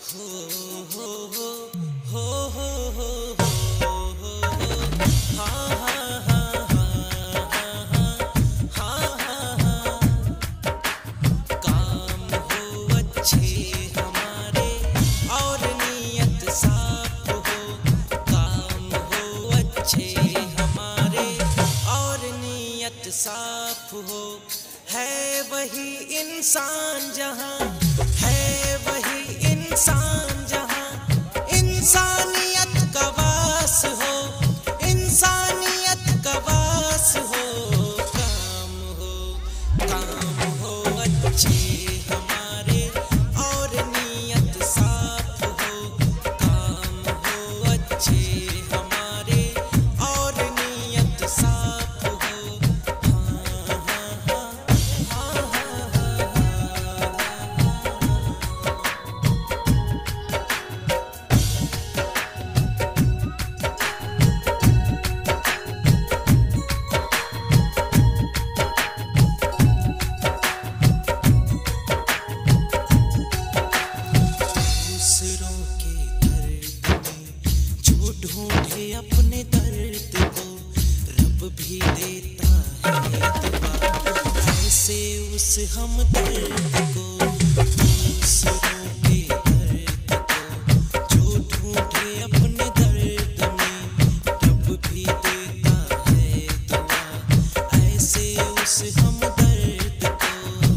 साफ हो, है वही इंसान जहां, है वही इंसान जहां इंसानियत का वास हो, इंसानियत का वास हो। काम हो अच्छे हमारे और नीयत साफ हो, काम हो अच्छे हमारे और नीयत साफ हो। ढूंढे अपने दर्द को रब भी देता है दुआ, ऐसे उस हमदर्द को, दूसरों के दर्द को जो ढूंढे अपने दर्द में रब भी देता है दुआ, ऐसे उस हमदर्द को।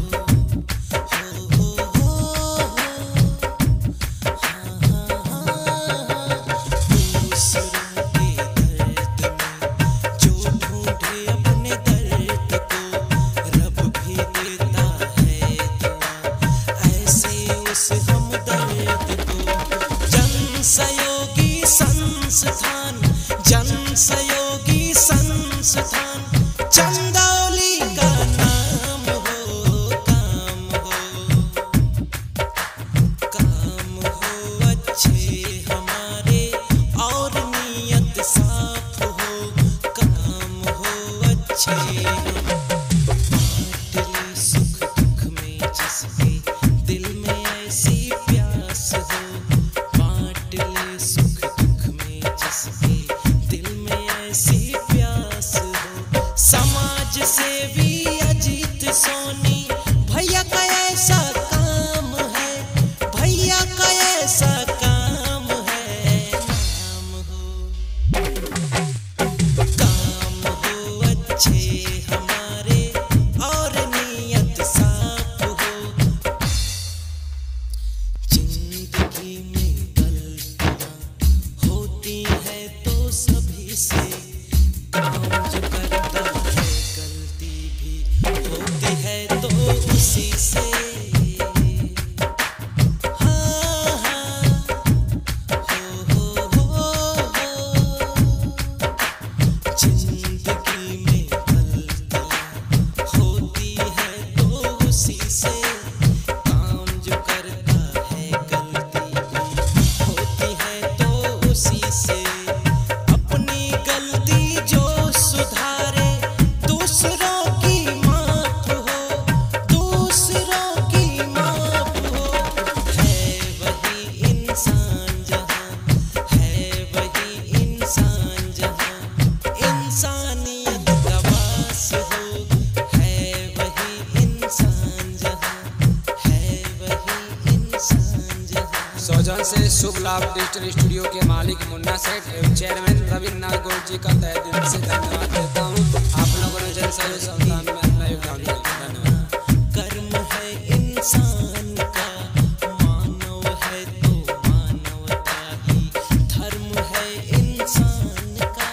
जनसहयोगी संस्थान, जनसहयोगी संस्थान, चंदौली का नाम हो। काम हो अच्छे हमारे और नीयत साफ हो, काम हो अच्छे। सुख दुख में जिसके दिल में ऐसी प्यास हो, सुख दुख में जिसके दिल में ऐसी प्यास हो। समाज सेवी अजीत सोनी भैया का ऐसा काम है, भैया का ऐसा काम है। काम हो अच्छे हमारे और नीयत साफ हो। जिंदगी में होती है तो सभी से, काम जो करता है गलती भी होती है तो उसी से। जिंदगी में गलतियां होती है तो उसी से, काम जो करता है गलती भी होती है तो उसी से। अपनी गलती जो सुधारे दूसरों की माफ हो, दूसरों की माफ हो। है वही इंसान जहां, है वही इंसान जहां इंसानियत का वास हो, है वही इंसान जहां, है वही इंसान जहां। सौजन से शुभ लाभ डिजिटल स्टूडियो के मालिक मुन्ना सेठ एवं चेयरमैन रविन्द्रनाथ गौड़ जी का तहे दिल से धन्यवाद देता हूँ। आप लोगों ने जनसहयोग संस्थान में अपना योगदान दिया, धन्यवाद। कर्म है इंसान का, मानव है तो मानवता ही धर्म है इंसान का।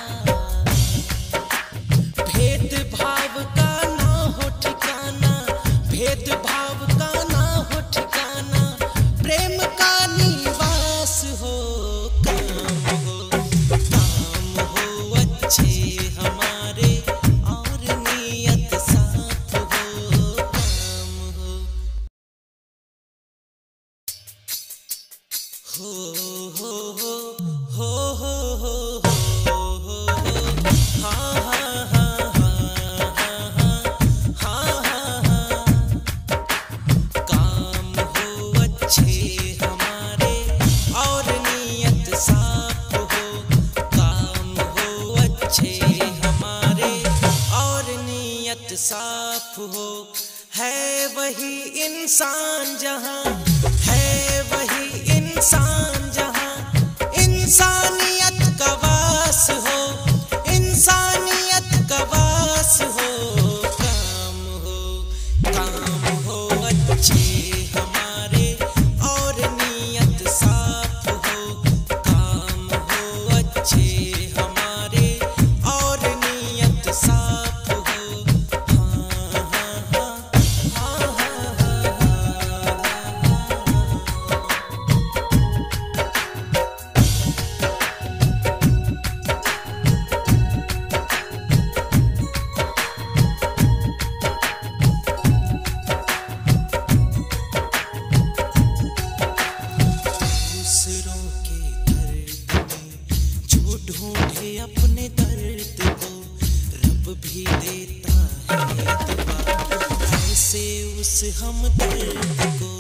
भेदभाव का ना हो ठिकाना, भेदभाव का ना हो ठिकाना, प्रेम का निवास हो। काम हो अच्छे हमारे और नीयत साफ हो। काम काम हो अच्छे हमारे वही इंसान जहाँ, है वही इंसान जहाँ इंसानियत का वास हो, इंसानियत का वास हो। काम हो अच्छे हमारे और नीयत साफ हो, काम हो अच्छे हमारे और नीयत साफ हो। दूसरों के दर्द में जो ढूंढे अपने दर्द को, रब भी देता है दवा ऐसे उस हमदर्द को।